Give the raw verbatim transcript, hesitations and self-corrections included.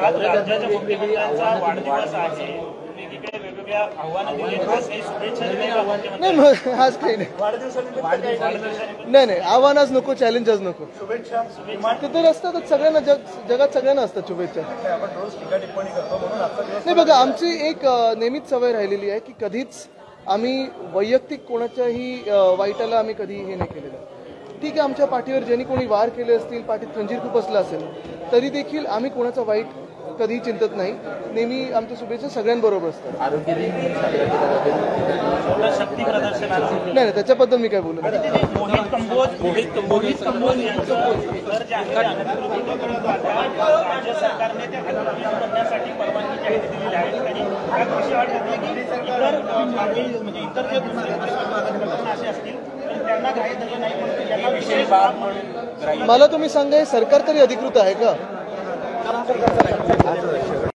आज राज्याच्या मुख्यमंत्र्यांचा वाढदिवस आहे, वेगवेगळ्या वेगवेगळ्या आव्हानं दिली, आज काही शुभेच्छा दिल्या नाही मग आज काही नाही नाही नाही आव्हानच नको, चॅलेंजच नको. शुभेच्छा तिथे असतातच सगळ्यांना, जग जगात सगळ्यांना असतात शुभेच्छा. आपण रोज टीका टिप्पणी करतो म्हणून आजचा दिवस नाही बघा, आमची एक अ, नेहमीच सवय राहिलेली आहे की कधीच आम्ही वैयक्तिक कोणाच्याही अ, वाईटाला आम्ही कधी हे नाही केलेलं. ठीक आहे, आमच्या पाठीवर ज्यांनी कोणी वार केले असतील, पाठीत खंजीर खुपसला असेल, तरी देखील आम्ही कोणाचं वाईट कधीही चिंतत नाही. नेहमी आमच्या शुभेच्छा सगळ्यांबरोबर असतात. शक्ती प्रदर्शनाला नाही नाही त्याच्याबद्दल मी काय बोलू नाही. मोहित कंबोज मोहित मोहित कंबोज यांचं घर जे आहे राज्य सरकारने ते अधिकृत करण्यासाठी परवानगी जाहीर दिलेली आहे. आणि त्यात विषय वाटते की इतर मागणी म्हणजे इतर जे दुसरे असे असतील तर त्यांना ग्राह्य धरलं नाही, म्हणून त्यांना विशेष बाब म्हणून मला तुम्ही सांगा, हे सरकार तरी अधिकृत आहे का?